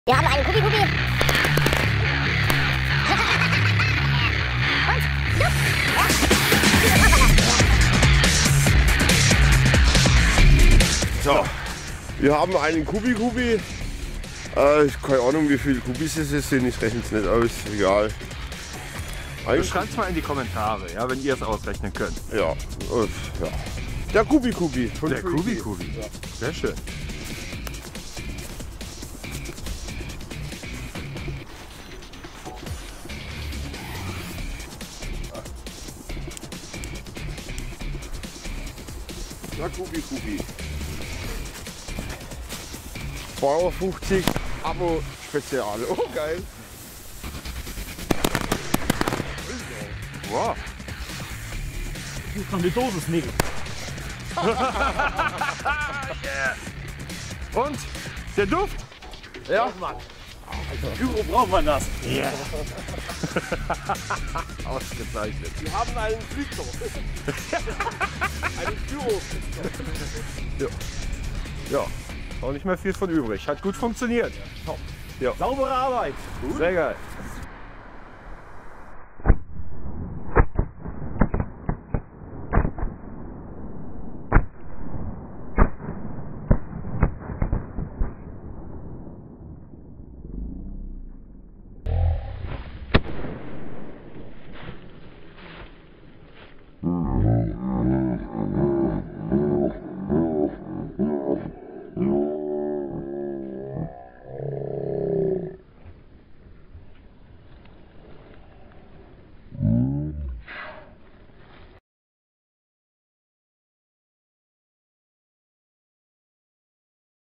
Wir haben einen Kubi-Kubi. So, wir haben einen Kubi-Kubi. Keine Ahnung, wie viele Kubis es sind, ich rechne es nicht aus, egal. Schreibt es mal in die Kommentare, ja, wenn ihr es ausrechnen könnt. Ja, ja. Der Kubi-Kubi. Der Kubi-Kubi. Ja. Sehr schön. Der Kubi-Kubi. 2,50 € Abo Spezial. Oh, geil. Wow. Jetzt noch eine Dosis Nägel. Yeah. Und der Duft? Ja, Mann. Pyro braucht man das. Yeah. Ausgezeichnet. Wir haben einen Flügel. Einen Pyro. Ja, auch nicht mehr viel von übrig. Hat gut funktioniert. Saubere Arbeit. Sehr geil.